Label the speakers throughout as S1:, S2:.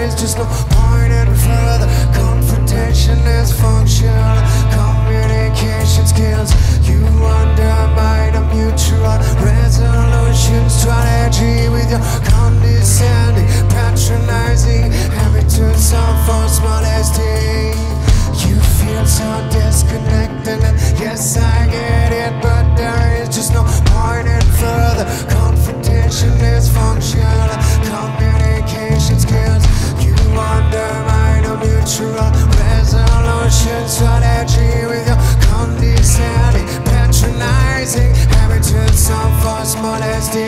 S1: is just no point in further confrontation is functional communication skills. You undermine a mutual resolution strategy with your condescending, patronizing habitudes of false modesty. You feel so disconnected, and yes, I get it, but there is just no point in further confrontation is functional communication skills. You undermine a mutual resolution strategy with your condescending, patronizing habitudes of false modesty.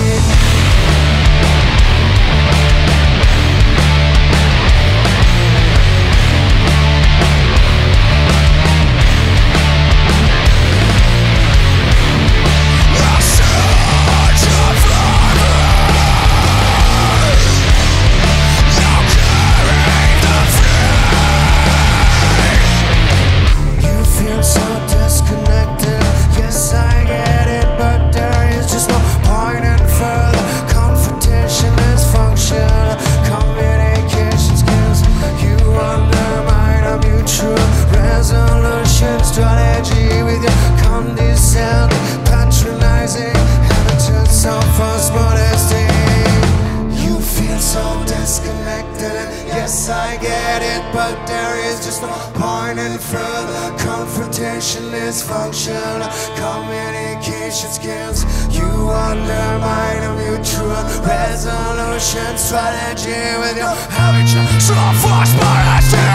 S1: Strategy with your condescending, patronizing habitudes of false modesty. You feel so disconnected, and yes, I get it, but there is just no point in further confrontation is functional communication skills. You undermine a mutual resolution strategy with your habitudes of false modesty.